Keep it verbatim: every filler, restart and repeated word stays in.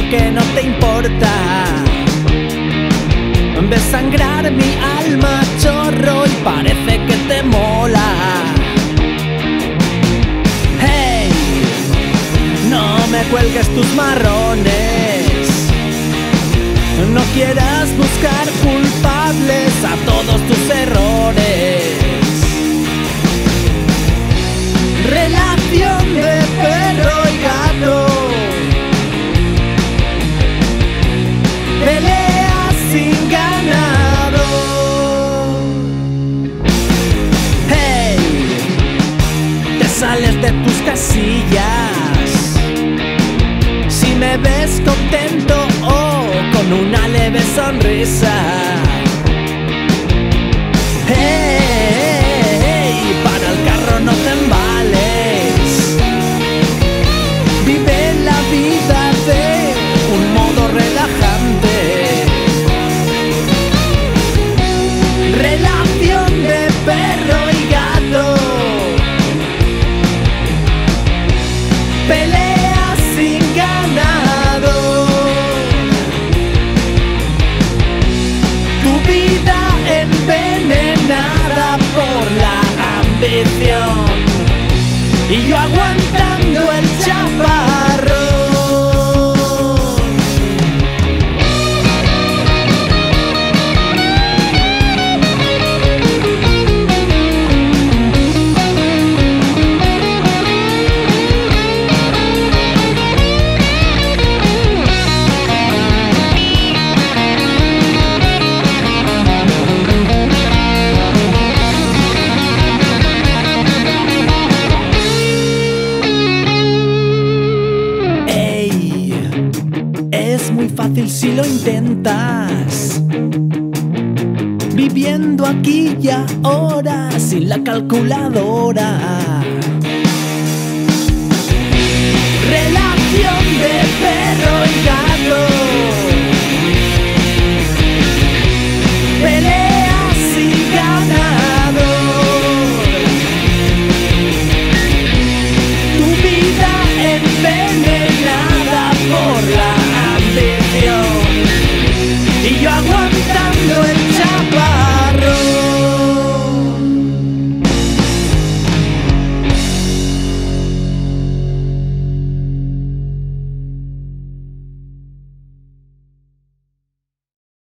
que no te importa. Ves sangrar mi alma, chorro, y parece que te mola. Hey, no me cuelgues tus marrones, no quieras buscar culpables a todos tus errores. Relación de perro y gato, pelea sin ganado. Hey, te sales de tus casillas si me ves contento o con una leve sonrisa. Hey, para el carro no te embales, vive la vida de un modo relajante. Relación de perro y gato, pelea sin ganado. Tu vida envenenada por la ambición y yo aguantando el chaparrón. Es muy fácil si lo intentas, viviendo aquí y ahora sin la calculadora.